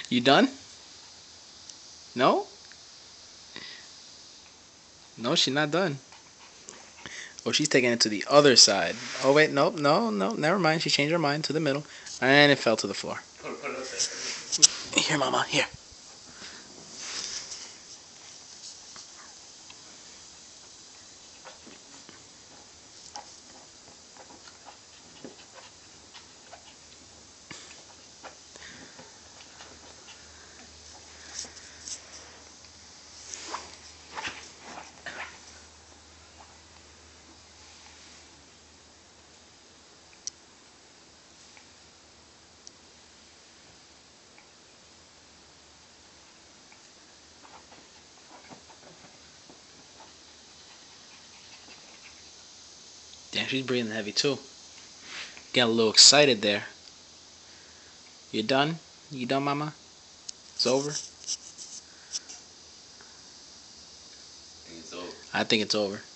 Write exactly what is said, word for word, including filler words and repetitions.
You done? No? No, she's not done. Oh, she's taking it to the other side. Oh, wait, nope, no, no, never mind. She changed her mind to the middle. And it fell to the floor. Put it, put it up there. Here, Mama, here. Damn, she's breathing heavy too. Getting a little excited there. You done? You done, Mama? It's over? I think it's over. I think it's over.